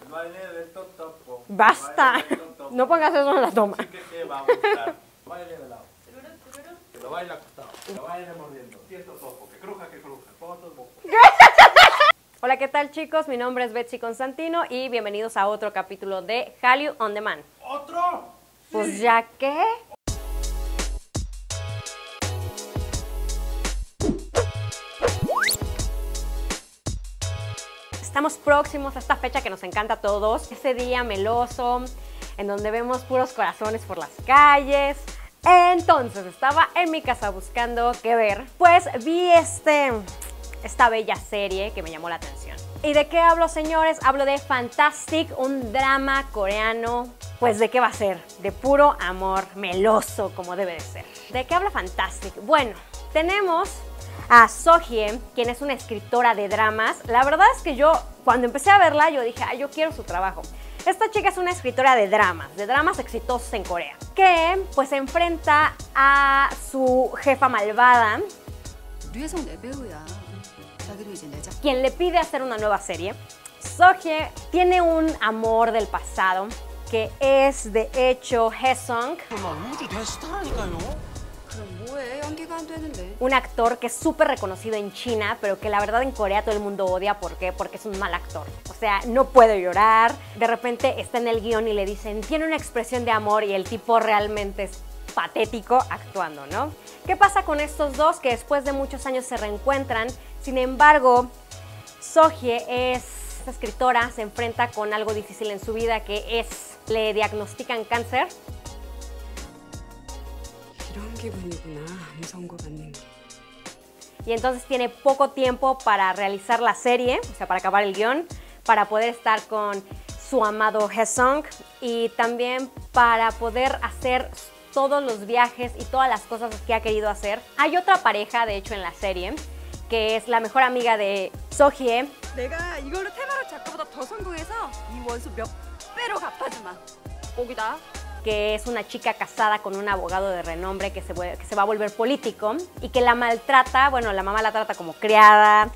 baile del totopo. ¡Basta! Baile del totopo. No pongas eso en la toma. Sí que te va a gustar. Baile de lado. Que lo baile acostado. Que lo baile mordiendo. Sí, el totopo. Que cruja, que cruja. Fotos, boco. Hola, ¿qué tal, chicos? Mi nombre es Betsy Constantino y bienvenidos a otro capítulo de Hallyu On Demand. ¿Otro? Pues ya que... Estamos próximos a esta fecha que nos encanta a todos, ese día meloso, en donde vemos puros corazones por las calles. Entonces, estaba en mi casa buscando qué ver, pues vi esta bella serie que me llamó la atención. ¿Y de qué hablo, señores? Hablo de Fantastic, un drama coreano. Pues, ¿de qué va a ser? De puro amor meloso, como debe de ser. ¿De qué habla Fantastic? Bueno, tenemos a Sohye, quien es una escritora de dramas. La verdad es que yo, cuando empecé a verla, yo dije, yo quiero su trabajo. Esta chica es una escritora de dramas exitosos en Corea, que pues se enfrenta a su jefa malvada, quien le pide hacer una nueva serie. Sohye tiene un amor del pasado, que es de hecho Haesung, un actor que es súper reconocido en China, pero que la verdad en Corea todo el mundo odia. ¿Por qué? Porque es un mal actor. O sea, no puede llorar. De repente está en el guión y le dicen, tiene una expresión de amor, y el tipo realmente es patético actuando, ¿no? ¿Qué pasa con estos dos? Que después de muchos años se reencuentran. Sin embargo, Sohye esta escritora, se enfrenta con algo difícil en su vida, que es, le diagnostican cáncer. Y entonces tiene poco tiempo para realizar la serie, o sea, para acabar el guión, para poder estar con su amado Haesung y también para poder hacer todos los viajes y todas las cosas que ha querido hacer. Hay otra pareja, de hecho, en la serie, que es la mejor amiga de Sohye. 내가 이걸로 테마를 작가보다 더 성공해서 이 원수 몇 배로 갚아주마. 거기다. Que es una chica casada con un abogado de renombre que se va a volver político y que la maltrata, bueno, la mamá la trata como criada.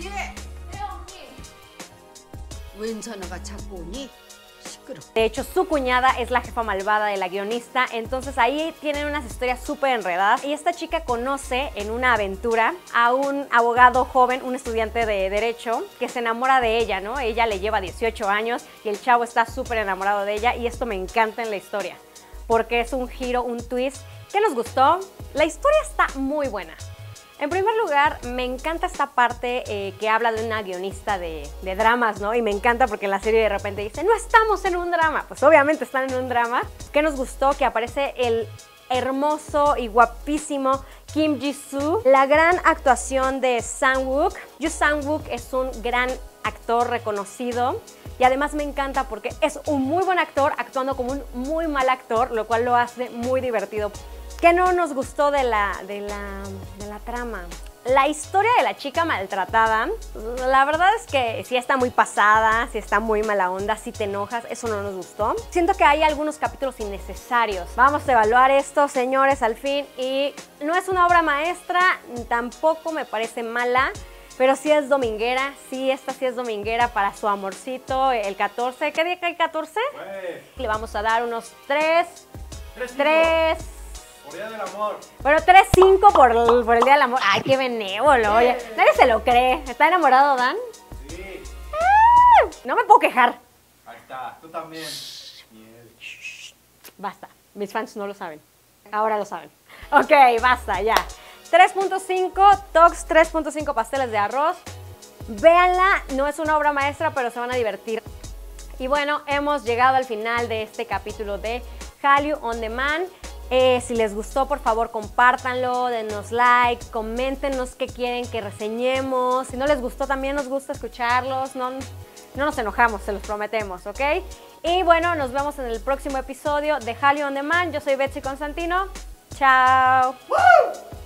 De hecho, su cuñada es la jefa malvada de la guionista, entonces ahí tienen unas historias súper enredadas. Y esta chica conoce en una aventura a un abogado joven, un estudiante de Derecho, que se enamora de ella, ¿no? Ella le lleva 18 años y el chavo está súper enamorado de ella, y esto me encanta en la historia, porque es un giro, un twist que nos gustó. La historia está muy buena. En primer lugar, me encanta esta parte que habla de una guionista de dramas, ¿no? Y me encanta porque en la serie de repente dice, no estamos en un drama. Pues obviamente están en un drama. ¿Qué nos gustó? Que aparece el hermoso y guapísimo Kim Ji-soo. La gran actuación de Sang-wook. Yoo Sang-wook es un gran actor reconocido. Y además me encanta porque es un muy buen actor actuando como un muy mal actor, lo cual lo hace muy divertido. ¿Qué no nos gustó de la trama? La historia de la chica maltratada, la verdad es que sí está muy pasada, sí está muy mala onda, sí te enojas, eso no nos gustó. Siento que hay algunos capítulos innecesarios. Vamos a evaluar esto, señores, al fin. Y no es una obra maestra, tampoco me parece mala, pero sí es dominguera, sí, esta sí es dominguera para su amorcito, el 14. ¿Qué día cae 14? Pues, Le vamos a dar unos 3. por Día del Amor. Bueno, 3.5 por el Día del Amor. Ay, qué benévolo. Oye, nadie se lo cree. ¿Está enamorado, Dan? Sí. No me puedo quejar. Ahí está. Tú también. Miel. Basta. Mis fans no lo saben. Ahora lo saben. Ok, basta, ya. 3.5, Tox 3.5 pasteles de arroz. Véanla. No es una obra maestra, pero se van a divertir. Y bueno, hemos llegado al final de este capítulo de Hallyu On Demand. Si les gustó, por favor, compártanlo, denos like, coméntenos qué quieren que reseñemos. Si no les gustó, también nos gusta escucharlos. No nos enojamos, se los prometemos, ¿ok? Y bueno, nos vemos en el próximo episodio de Hallyu On Demand. Yo soy Betsy Constantino. Chao.